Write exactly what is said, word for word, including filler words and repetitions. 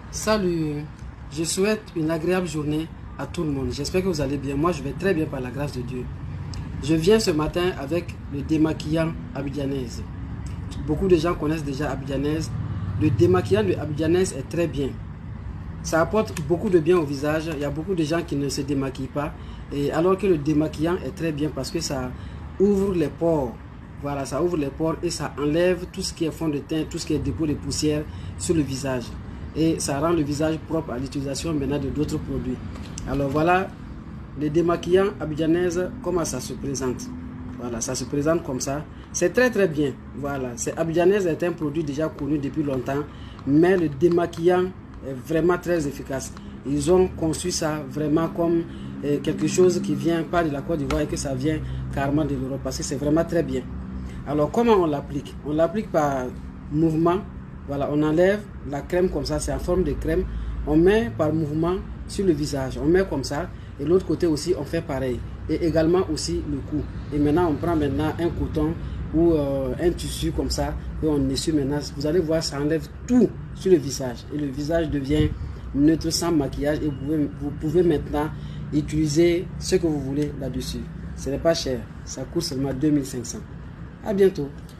Salut, je souhaite une agréable journée à tout le monde. J'espère que vous allez bien. Moi, je vais très bien par la grâce de Dieu. Je viens ce matin avec le démaquillant abidjanaise. Beaucoup de gens connaissent déjà abidjanaise. Le démaquillant de abidjanaise est très bien. Ça apporte beaucoup de bien au visage. Il y a beaucoup de gens qui ne se démaquillent pas. Et alors que le démaquillant est très bien parce que ça ouvre les pores. Voilà, ça ouvre les pores et ça enlève tout ce qui est fond de teint, tout ce qui est dépôt de poussière sur le visage. Et ça rend le visage propre à l'utilisation maintenant de d'autres produits. Alors voilà, le démaquillant abidjanaise, comment ça se présente. Voilà, ça se présente comme ça. C'est très très bien. Voilà, abidjanaise est un produit déjà connu depuis longtemps, mais le démaquillant est vraiment très efficace. Ils ont conçu ça vraiment comme eh, quelque chose qui vient pas de la Côte d'Ivoire et que ça vient carrément de l'Europe parce que c'est vraiment très bien. Alors comment on l'applique? On l'applique par mouvement. Voilà, on enlève la crème comme ça, c'est en forme de crème. On met par mouvement sur le visage. On met comme ça. Et l'autre côté aussi, on fait pareil. Et également aussi le cou. Et maintenant, on prend maintenant un coton ou euh, un tissu comme ça. Et on essuie maintenant. Vous allez voir, ça enlève tout sur le visage. Et le visage devient neutre sans maquillage. Et vous pouvez, vous pouvez maintenant utiliser ce que vous voulez là-dessus. Ce n'est pas cher. Ça coûte seulement deux mille cinq cents. À bientôt.